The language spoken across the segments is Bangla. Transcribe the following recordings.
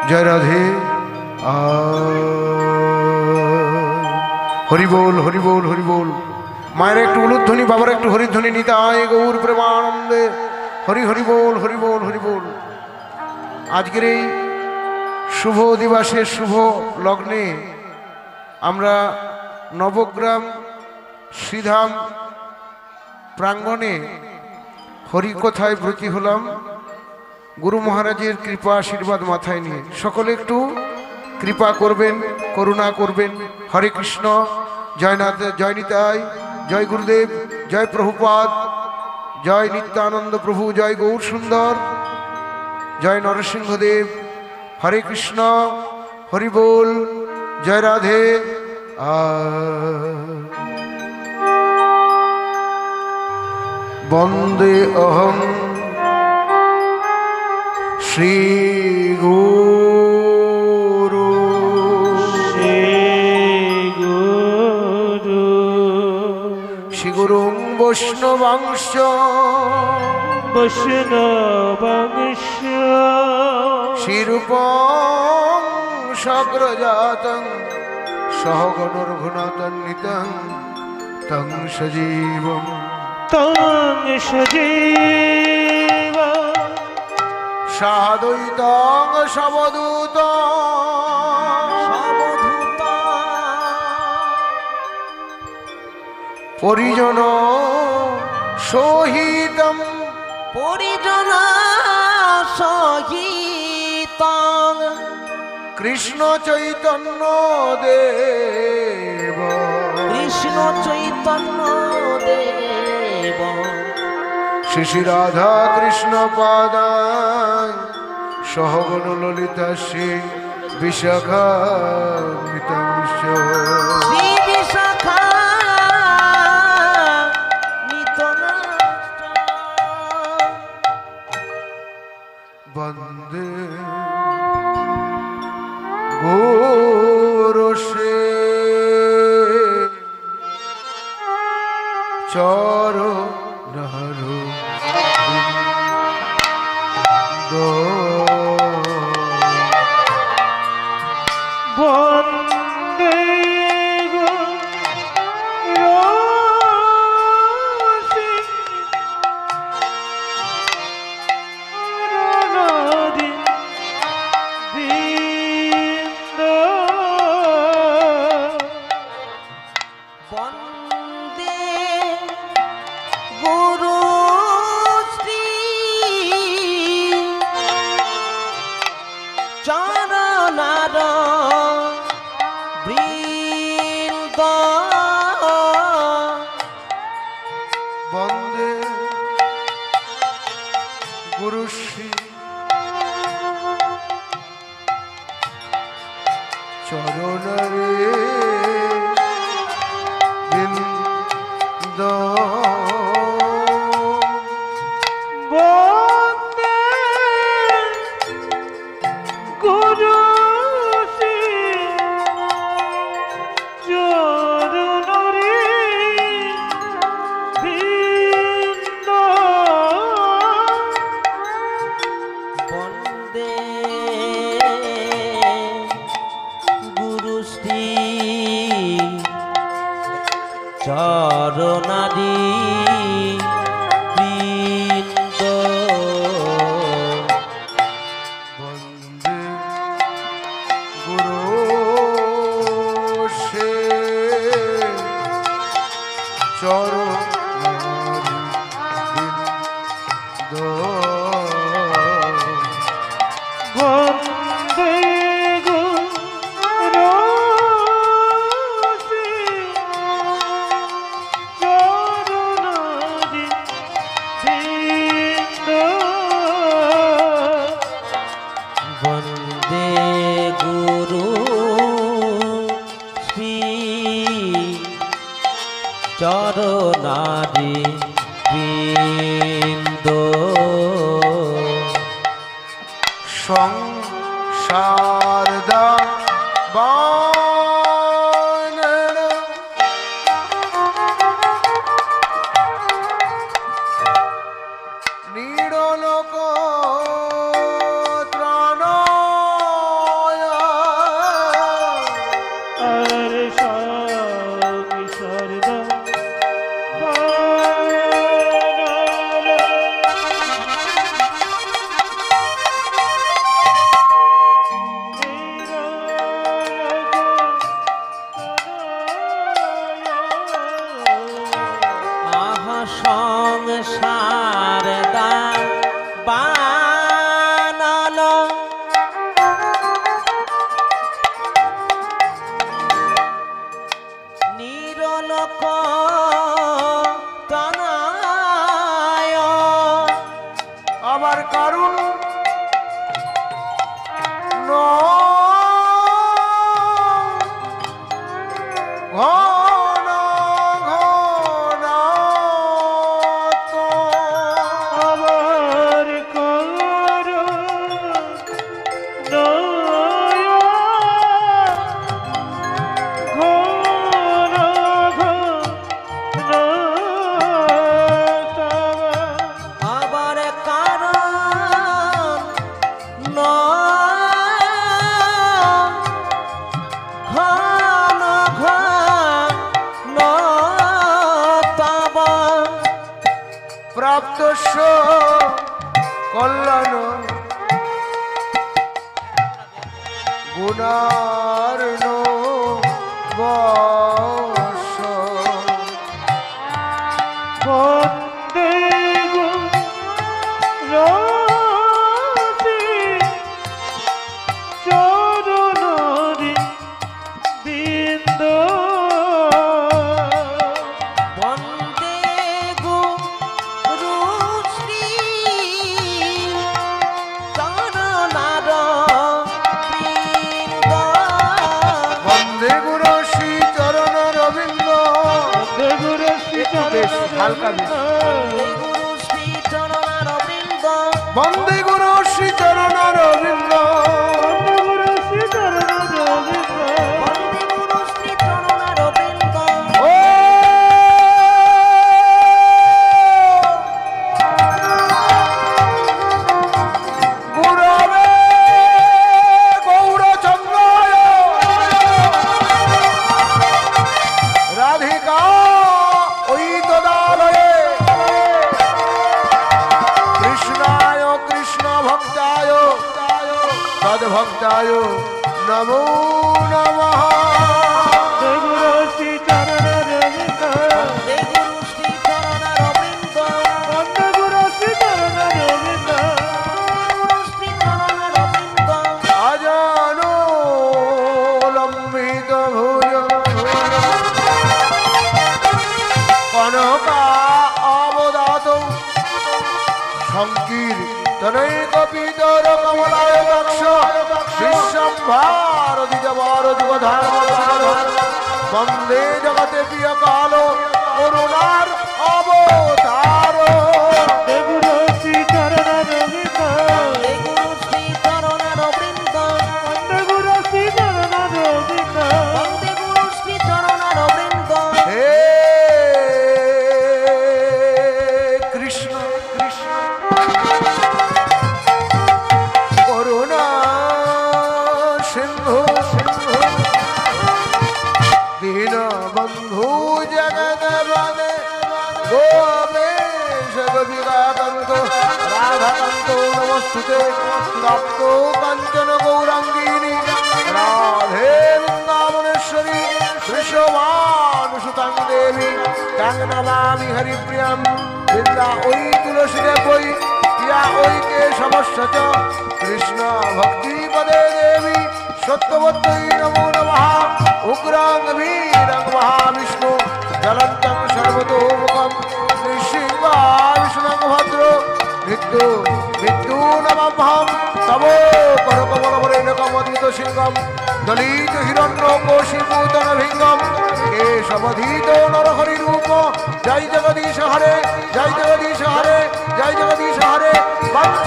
জয় রাধে। হরি বল হরি বল হরি বল। মায়ের একটু উলুধ্বনি, বাবার একটু হরিধ্বনি। নিতাই গৌর প্রেমানন্দে হরি হরি বল হরি বল হরি বল। আজকের এই শুভ দিবসের শুভ লগ্নে আমরা নবগ্রাম শ্রীধাম প্রাঙ্গণে হরিকথায় ব্রতী হলাম, গুরু মহারাজের কৃপা আশীর্বাদ মাথায় নিয়ে। সকলে একটু কৃপা করবেন, করুণা করবেন। হরে কৃষ্ণ। জয়নাথ, জয় নিতাই, জয় গুরুদেব, জয় প্রভুপাদ, জয় নিত্যানন্দ প্রভু, জয় গৌর সুন্দর, জয় নরসিংহদেব। হরে কৃষ্ণ, হরি বল, জয় রাধে। বন্দে অহং শ্রী গুরু শ্রী গুরুং বৈষ্ণবাংশ শ্রীরূপং সগ্রজাতং সহগণরঘুনাথান্বিতং তং সজীবং সাদ্বৈতং সবদূতং পরিজন সহিতং কৃষ্ণ চৈতন্য দেব শ্রী শ্রী রাধা কৃষ্ণ পাদাং সহগণ ললিতা শ্রী বিশাখা বন্দে গুরু শ্রী চরণ প্রাপ্তস্য কল্যাণ গুণার্ণ বশ বন্দে গুরুতি চরণরি বিন্দ বন্দে গুরুশ্রী চরণার বৃন্দ। বন্দে গুরু শ্রী চরণ রবীন্দ্র গুরু শ্রী বেশ হালকা বেশ। বন্দে গুরুশ্রী চরণার বৃন্দ। বন্দে গুরু শ্রী চরণ রবীন্দ্র গুরু শ্রী চরণ রবীন্দ্র বন্দে গুরুশ্রী চরণার বৃন্দ। ও গুরবে গৌরচন্দ্রায় রাধিকা ওই তদালয়ে কৃষ্ণায় কৃষ্ণ ভক্তায় তদ্ভক্তায় নমো নমঃ গুরু শ্রী চরণ রবীন্দ্র বন্দে গুরুশ্রী চরণার বৃন্দ। গুরু শ্রী চরণ রবীন্দ্র গুরুশ্রী চরণার বৃন্দ। আজানো লম্বিত ভুজ কনকা অবদাত সংকীর্তনৈক পিতর কমলায় বক্ষ বিশ্বম্ভার দ্বিজবর যুগধর্ম বন্দে জগতে প্রিয় কাল করুণার অবতার গুরু শ্রী চরণ রবীন্দ্র বন্দে গুরুশ্রী চরণার বৃন্দ। গুরু শ্রী চরণ রবীন্দ্র বন্দে গুরুশ্রী চরণার বৃন্দ। হে কৃষ্ণ কৃষ্ণ করুণা সিন্ধু সিন্ধু দীন বন্ধু জগৎ বনে গোপেশ গোপিকাকান্ত রাধাকান্ত নমস্তুতে তপ্ত কাঞ্চন গৌরাঙ্গিনী রাধে বৃন্দাবনেশ্বরী বৃষভানুসুতাং দেবী তাং নমামি হরিপ্রিয়ম বৃন্দা ওই তুলসীরে বই প্রিয়া ওই কেশবস্য চ কৃষ্ণ ভক্তি পদে দেবী সত্যবত্যই নমো নমঃ উগ্রাং বীরং মহাবিষ্ণু জ্বলন্তং সর্বতোমুখম নৃসিংহা বিষ্ণুং ভদ্র মৃত্যু মৃত্যু নমঃ তব করকমলবরেণকমদিত সিংহম দলিত হিরণ্য কোশীভূতন ভিঙ্গম কেশবধীত নরহরি রূপ জয় জগদীশ হরে জয় জগদীশ হরে জয় জগদীশ হরে বংশ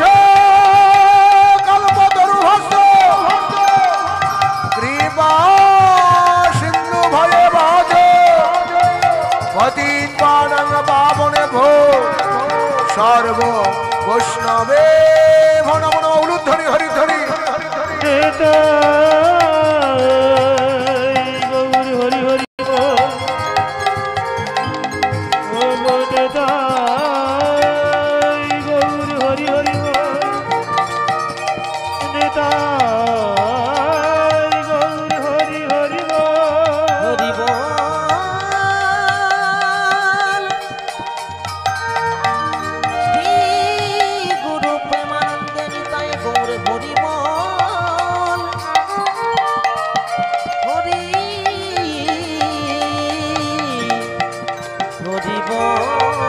কল্পতরুভস্ত কৃপা সিন্ধু ভয়ে ভজ পতিত পাবন পাবনে ভো সর্ব বৈষ্ণবে নমো নমঃ উলুধ্বনি হরিধ্বনি গৌর হরি হরি ওম নেতাই গৌর হরি হরি নেতাই গৌর হরি হরি হরি বল। শ্রী গুরু প্রেমানন্দে নিতাই গৌর হরি বল। হরি হরি বল।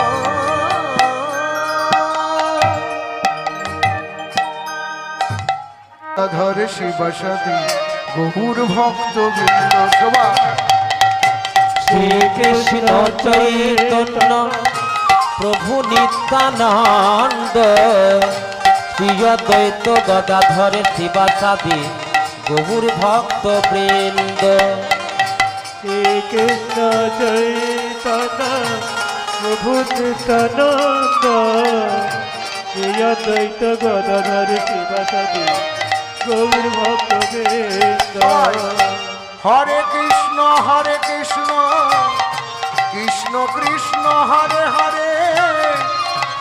ধরে শিবসতি গৌর ভক্ত বৃন্দ সভা শ্রীকৃষ্ণ চৈতন্য প্রভু নিত্যানন্দ শ্রী অদ্বৈত গদাধর শিবাসাদি গৌর ভক্ত বৃন্দ। শ্রীকৃষ্ণ চৈতন্য প্রভু নিত্যানন্দ শ্রী অদ্বৈত গদাধর শিবাসাদি গৌর ভক্ত বৃন্দ। হরে কৃষ্ণ কৃষ্ণ কৃষ্ণ হরে হরে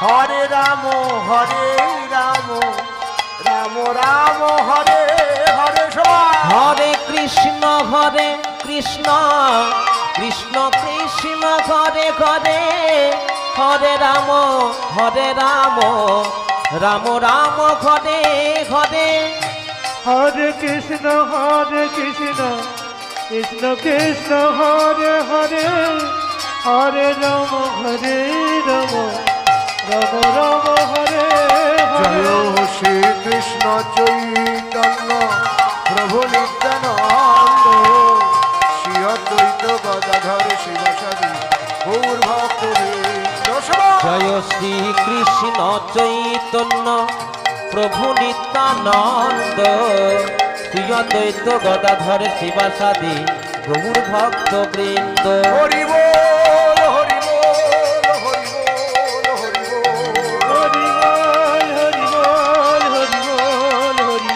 রাম হরে রাম রাম রাম হরে হরে সবাই হরে কৃষ্ণ কৃষ্ণ কৃষ্ণ হরে হরে হরে রাম রাম রাম হরে হরে হরে কৃষ্ণ কৃষ্ণ কৃষ্ণ হরে হরে হরে রাম রাম রাম হরে হরে জয় শ্রী কৃষ্ণ চৈতন্য প্রভু নিত্যানন্দ শ্রী অদ্বৈত গদাধর শিবাসাদি গৌর ভক্তবৃন্দ সবাই জয় শ্রী কৃষ্ণ চৈতন্য প্রভু নিত্যানন্দ শ্রী অদ্বৈত গদাধর শিবাসাদি গৌর ভক্ত বৃন্দ। হরি বল হরি বল হরি বল হরি বল হরি বল হরি বল হরি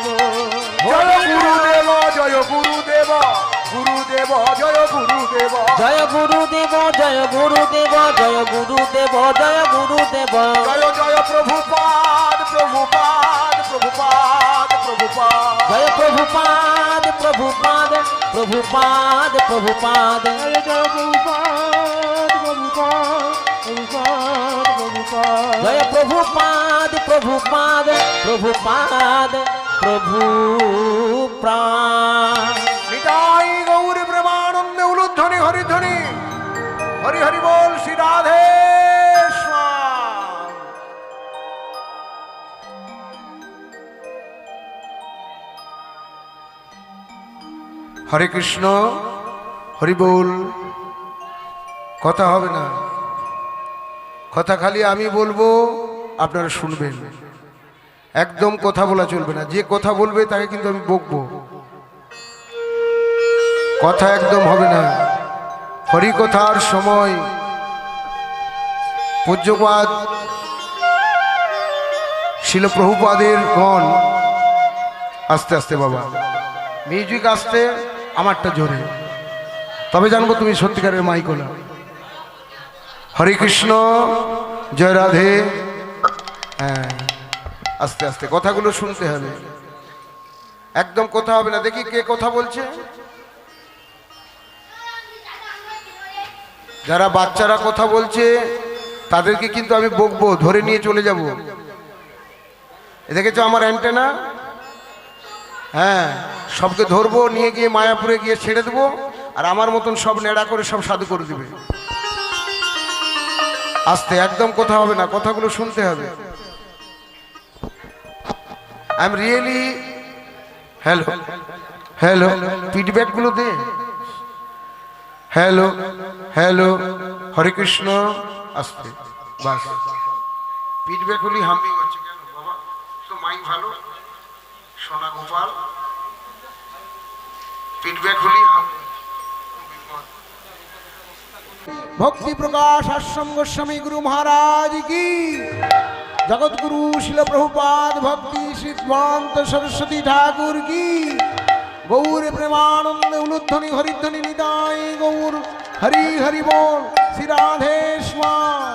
বল জয় গুরুদেব গুরুদেব জয় গুরুদেব জয় গুরুদেব জয় গুরুদেব জয় গুরুদেব জয় গুরুদেব জয় জয় প্রভুপাদ প্রভুপাদ প্রভুপাদ প্রভুপাদ জয় প্রভুপাদ প্রভুপাদ প্রভুপাদ প্রভুপাদ জয় জয় প্রভুপাদ প্রভুপাদ জয় প্রভুপাদ প্রভুপাদ প্রভুপাদ প্রভু প্রাণ। নিতাই গৌর প্রেমানন্দে উলুধ্বনি হরিধ্বনি হরি হরি বল শ্রী রাধে শ্যাম। হরে কৃষ্ণ হরি বল। কথা হবে না, কথা খালি আমি বলবো আপনারা শুনবেন, একদম কথা বলা চলবে না। যে কথা বলবে তাকে কিন্তু আমি বকবো, কথা একদম হবে না। হরিকথার সময় পূজ্যপাদ শিল প্রভুপাদের গণ আস্তে আস্তে বাবা, মিউজিক আসতে আমারটা জোরে, তবে জানবো তুমি সত্যিকারের মাইকোলা। হরে কৃষ্ণ জয় রাধে। হ্যাঁ, আস্তে আস্তে কথাগুলো শুনতে হবে, একদম কথা হবে না। দেখি কে কথা বলছে। যারা বাচ্চারা কথা বলছে তাদেরকে কিন্তু আমি বকবো, ধরে নিয়ে চলে যাব। দেখেছো আমার অ্যান্টেনা? হ্যাঁ, সবকে ধরবো, নিয়ে গিয়ে মায়াপুরে গিয়ে ছেড়ে দেবো, আর আমার মতন সব নেড়া করে সব সাধু করে দিবে। আস্তে, একদম কথা হবে না, কথাগুলো শুনতে হবে। I am really hello hello ফিডব্যাকগুলো দে। হ্যালো হ্যালো হরে কৃষ্ণ আস্তে, বাস। ফিডব্যাক হলি হাম্বিং হচ্ছে কেন বাবা? তো মাইক ভালো, সোনা গোপাল, ফিডব্যাক হলি ভক্তি প্রকাশ আশ্রম গোস্বামী গুরু মহারাজ কি, জগৎগুরু শিল প্রভুপাদ ভক্তি সিদ্ধান্ত সরস্বতী ঠাকুর কি, গৌর প্রেমানন্দে উলুধ্বনি হরিধ্বনি নিতাই গৌর হরি হরি বল শ্রী রাধে শ্যাম।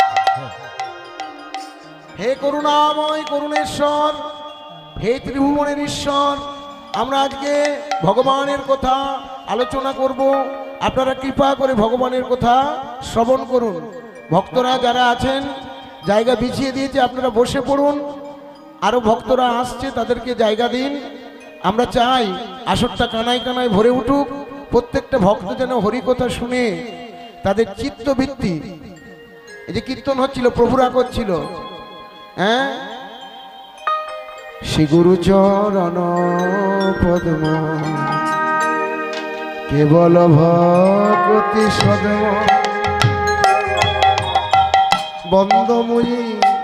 হে করুণাময় করুণেশ্বর, হে ত্রিভুবনের ঈশ্বর, আমরা আজকে ভগবানের কথা আলোচনা করব। আপনারা কৃপা করে ভগবানের কথা শ্রবণ করুন। ভক্তরা যারা আছেন জায়গা বিছিয়ে দিয়েছে, আপনারা বসে পড়ুন। আরও ভক্তরা আসছে, তাদেরকে জায়গা দিন। আমরা চাই আসরটা কানায় কানায় ভরে উঠুক। প্রত্যেকটা ভক্ত যেন হরিকথা শুনে তাদের চিত্তবৃত্তি, এই যে কীর্তন হচ্ছিল প্রভুরা করছিল, হ্যাঁ, শ্রী গুরু চরণ পদ্ম কেবল ভক্তি সদম বন্দময়ী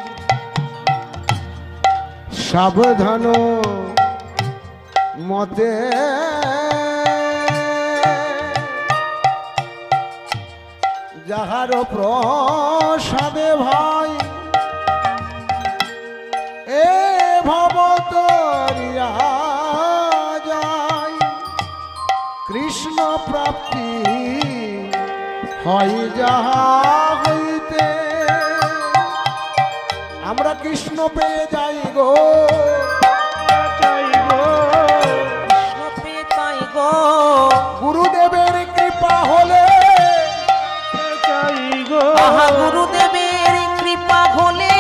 সাবধান মতে যাহার প্রসাদে ভাই এ ভবতরিয়া যায়, কৃষ্ণ প্রাপ্তি হয় যাহা হইতে আমরা কৃষ্ণ পেয়ে যাই গো, চাই গো কৃষ্ণ পেতাই গো, গুরুদেবের কৃপা হলে, চাই গো আহা গুরুদেবের কৃপা হলে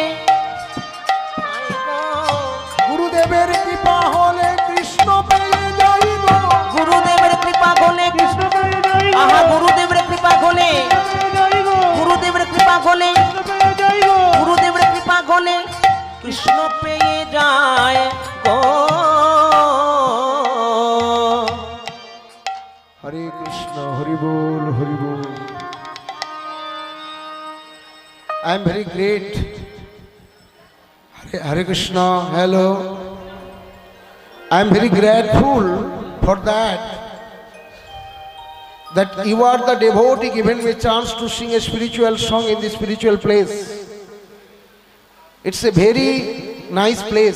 পাই গো। গুরুদেবের কৃপা হলে কৃষ্ণ পেয়ে যাই গো, গুরুদেবের কৃপা হলে কৃষ্ণ পেয়ে যাই গো, আহা গুরুদেবের কৃপা হলে, পেয়ে যাই গো, গুরুদেবের কৃপা হলে, কৃষ্ণ পেয়ে যাই গো, গুরুদেবের কৃপা হলে কৃষ্ণ পেয়ে যায় গো। হরে কৃষ্ণ, হরি বল, হরি বল। I am very great. Hare Krishna, hello. I am very grateful for that you are the devotee given me chance to sing a spiritual song in this spiritual place. It's a very nice place.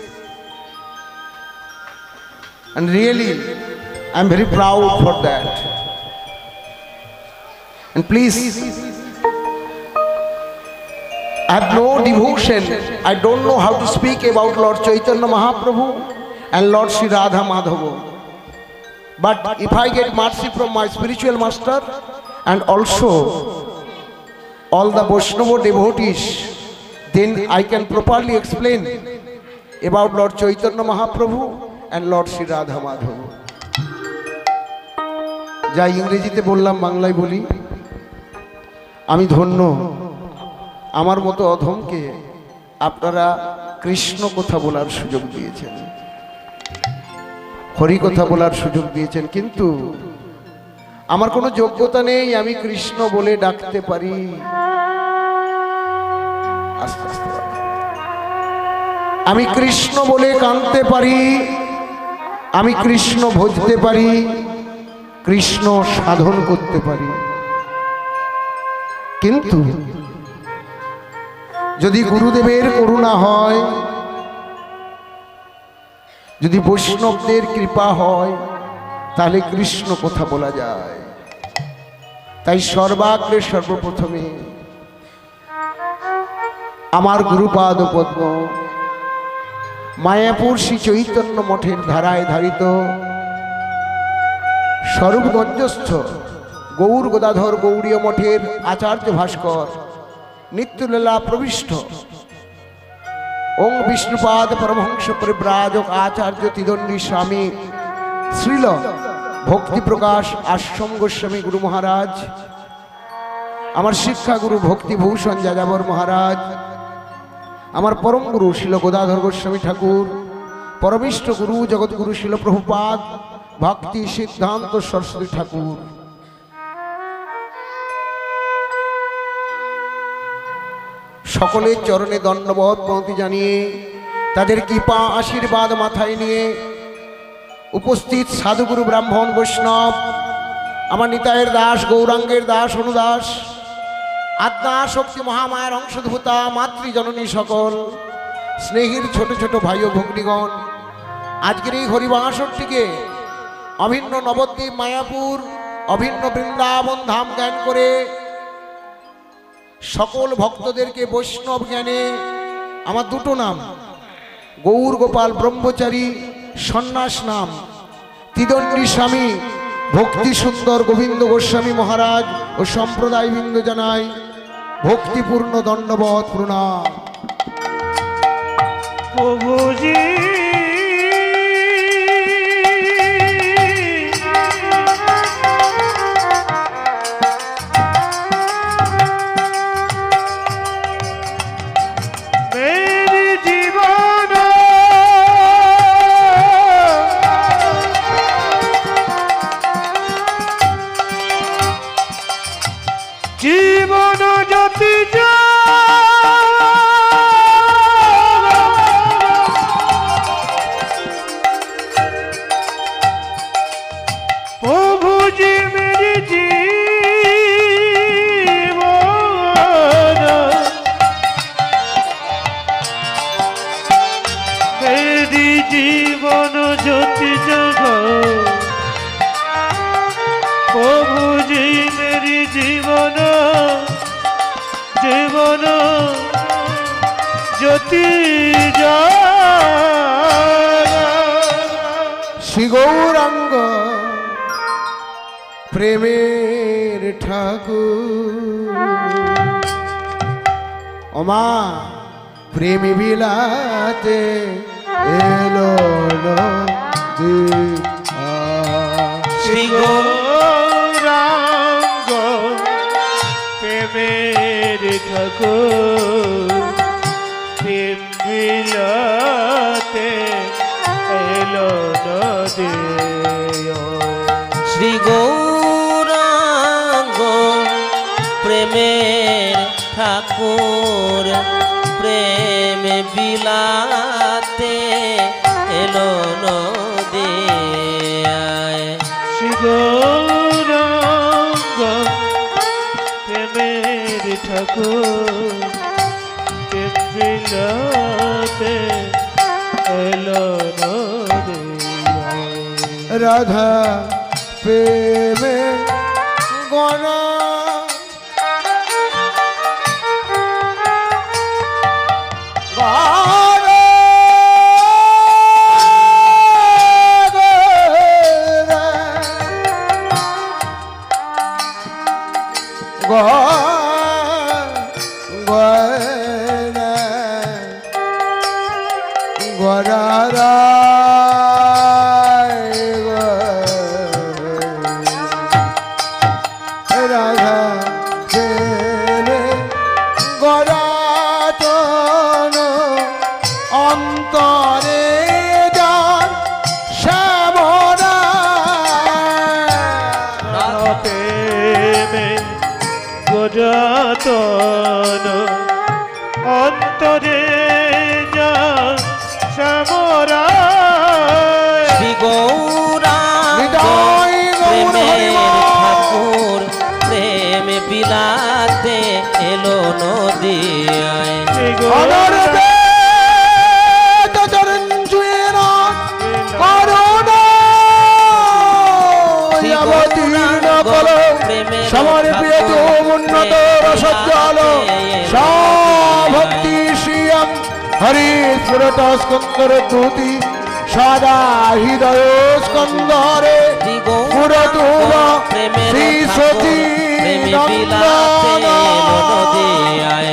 And really, I am very proud for that. And please, I have no devotion. I don't know how to speak about Lord Chaitanya Mahaprabhu and Lord Sri Radha Madhava. But if I get mercy from my spiritual master and also all the Vaishnava devotees, then I can properly explain about Lord Chaitanya Mahaprabhu and Lord Sri Radha Madhava. যা ইংরেজিতে বললাম বাংলায় বলি, আমি ধন্য আমার মতো অধমকে আপনারা কৃষ্ণ কথা বলার সুযোগ দিয়েছেন, হরি কথা বলার সুযোগ দিয়েছেন, কিন্তু আমার কোনো যোগ্যতা নেই আমি কৃষ্ণ বলে ডাকতে পারি। আস্তে আস্তে আমি কৃষ্ণ বলে কাঁদতে পারি, আমি কৃষ্ণ ভজতে পারি, কৃষ্ণ সাধন করতে পারি, কিন্তু যদি গুরুদেবের করুণা হয়, যদি বৈষ্ণবদের কৃপা হয়, তাহলে কৃষ্ণ কথা বলা যায়। তাই সর্বাগ্রে সর্বপ্রথমে আমার গুরুপাদ পদ্ম মায়াপুর শ্রী চৈতন্য মঠের ধারায় ধারিত স্বরূপগঞ্জস্থ গৌর গদাধর গৌড়ীয় মঠের আচার্য ভাস্কর নিত্যলীলা প্রবিষ্ট ওং বিষ্ণুপাদ পরমহংস পরিব্রাজক আচার্য তিদণ্ডী স্বামী শ্রীল ভক্তি প্রকাশ আশ্রম গোস্বামী গুরু মহারাজ, আমার শিক্ষাগুরু ভক্তিভূষণ যাযাবর মহারাজ, আমার পরম গুরু শিল গদাধর গোস্বামী ঠাকুর, পরমিষ্ঠ গুরু জগৎগুরু শিল প্রভুপাদ ভক্তি সিদ্ধান্ত সরস্বতী ঠাকুর, সকলের চরণে দণ্ডবোধ প্রণতি জানিয়ে তাদের কৃপা আশীর্বাদ মাথায় নিয়ে উপস্থিত সাধুগুরু ব্রাহ্মণ বৈষ্ণব, আমার নিতায়ের দাস, গৌরাঙ্গের দাস, অনুদাস, আত্মা শক্তি মহামায়ার অংশধূতা মাতৃজননী সকল স্নেহীর ছোট ছোট ভাই ও ভগ্নীগণ, আজকের এই হরিবাসরটিকে অভিন্ন নবদ্বীপ মায়াপুর অভিন্ন বৃন্দাবন ধাম জ্ঞান করে সকল ভক্তদেরকে বৈষ্ণব জ্ঞানে আমার দুটো নাম গৌর গোপাল ব্রহ্মচারী সন্ন্যাস নাম তিদণ্ডী স্বামী ভক্তি সুন্দর গোবিন্দ গোস্বামী মহারাজ ও সম্প্রদায়বৃন্দ জানাই ভক্তিপূর্ণ দণ্ডবত প্রণাম। প্রভুজি জীবন জ্যোতি প্রভুজি মেরি জীবন মেরি জীবন জ্যোতি জগ প্রভুজি মেরি জীবন জীবন জ্যোতি জাগা শ্রী গৌরাঙ্গ প্রেমের ঠাকুর ওমা প্রেমী বিলাতে এলো নদী শ্রী গৌরাঙ্গ প্রেমের ঠাকুর প্রেম বিলাতে এলো নদী শ্রী গৌরাঙ্গ প্রেমের ঠাকুর প্রেম বিলাতে এলো নদিয়ায় শ্রী গৌরাঙ্গ প্রেমের ঠাকুর প্রেম বিলাতে এলো নদিয়ায় রাধা প্রেমে গণা রাধা প্রেমে গরাতন অন্তরে যান শ্যামরা প্রেমে গজাতন অন্তরে যা শ্যামরা শ্রী গৌরাঙ্গ হৃদয় গৌর প্রেমের হরিমা। ঠাকুর প্রেম বিলাতে এলো নদিয়ায় অনর্বে চরঞ্জুয়ের করুণা অবতীর্ণ কর সমর্পিত উন্নত রসজ্জল ভক্তি শ্রিয়ম হরি স্ফুরত স্কন্দর দুতি সদা হৃদয় স্কন্দরে শ্রী পুরতু গৌরাঙ্গ প্রেমের শ্রী সতী ঠাকুর প্রেম বিলাতে এলো নদিয়ায়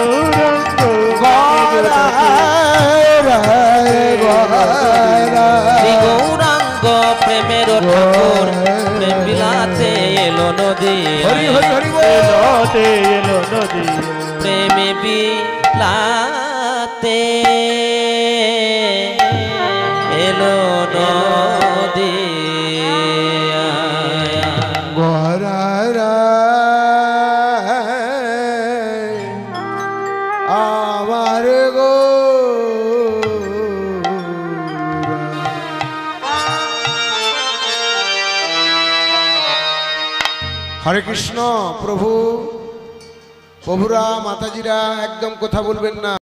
শ্রী গৌরাঙ্গ প্রেমের ঠাকুর প্রেম বিলাতে এলো হরি নদিয়ায় হরি হরি বল। এলো নদী প্রেম বিলাতে এলো নদিয়ায় গরারা আমার গো হরে কৃষ্ণ প্রভু প্রভুরা মাতাজিরা একদম কথা বলবেন না।